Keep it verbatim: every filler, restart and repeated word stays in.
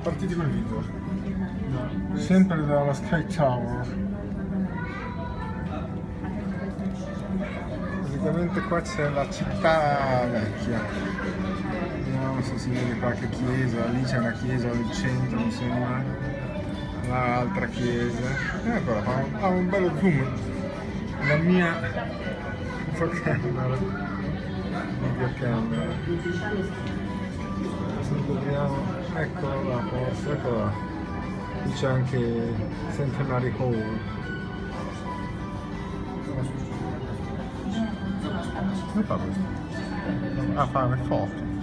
partiti col video. Sempre dalla Sky Tower. Praticamente qua c'è la città vecchia. Vediamo se si vede qualche chiesa. Lì c'è una chiesa al centro, mi sembra. L'altra chiesa. Eccola, fa un, ha un bello zoom. La mia fotocamera. Videocamera. Vediamo, eccola là, forse, eccola là. Qui c'è anche Centenary Hall. Come fa questo? Ah, fa le foto.